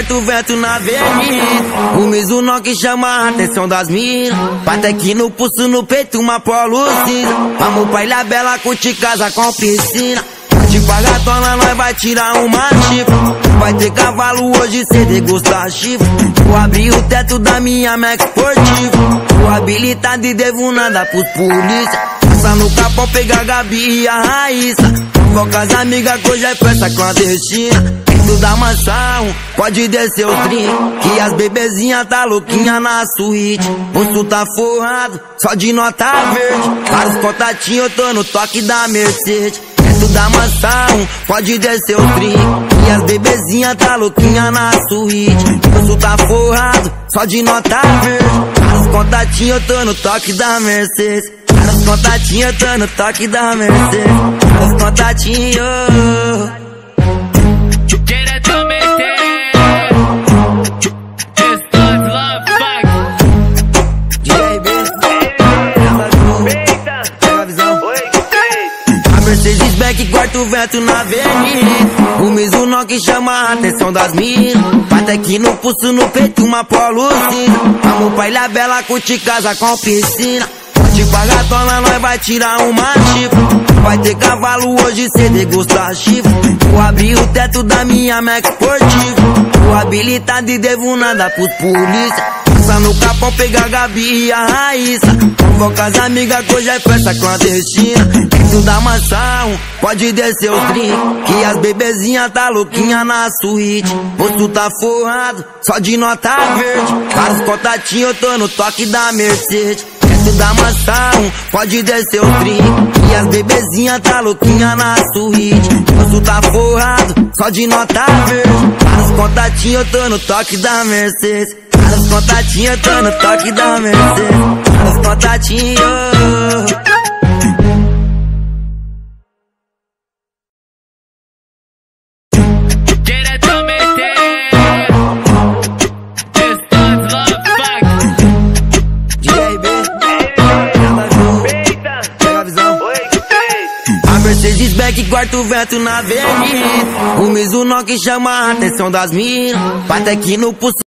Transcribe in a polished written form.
corta o vento na avenida. O Mizuno que chama a atenção das minas. Bate aqui no pulso, no peito, uma polo cinza. Vamos pra Ilha Bela, curtir casa com piscina. De pagatona nós vai tirar uma chifre. Vai ter cavalo hoje, cê degusta chifre. Vou abrir o teto da minha Mac Esportiva. Vou habilitado e devo nada pros polícia. Passa no capão, pegar a Gabi e a Raíssa. Vou com as amigas que hoje é festa clandestina. Dentro da mansão, pode descer o drink. Que as bebezinhas tá louquinha na suíte. Bolso tá forrado, só de nota verde. Vários contatinhos, eu tô no toque da Mercedes. Dentro da mansão, pode descer o drink. E as bebezinhas tá louquinha na suíte. Bolso tá forrado, só de nota verde. Vários contatinhos, eu tô no toque da Mercedes. Vários contatinhos, eu tô no toque da Mercedes. Vários contatinhos. Mercedes Benz corta o vento na avenida. O Mizuno que chama a atenção das minas. Bate aqui no pulso, no peito, uma polo cinza. Vamos pra Ilha Bela, curtir casa com piscina. De pagatona nós vai tirar uma chifre. Vai ter cavalo hoje, cê degusta chifre. Vou abrir o teto da minha Mac Esportiva. Vou habilitado e devo nada pros polícia. Passa no capão, pegar a Gabi e a Raíssa. Vou com as amigas que hoje é festa clandestina. Dentro da mansão, pode descer os drink. Que as bebezinhas tá louquinha na suíte. Bolso tá forrado, só de nota verde. Vários contatinhos, eu tô no toque da Mercedes. Dentro da mansão, pode descer os drink. E as bebezinhas tá louquinha na suíte. Bolso tá forrado, só de nota verde. Vários contatinhos, eu tô no toque da Mercedes. Vários contatinhos, eu tô no toque da Mercedes. Vários contatinhos. Mercedes Benz corta o vento na avenida. O Mizuno que chama a atenção das minas. Bate aqui no pulso.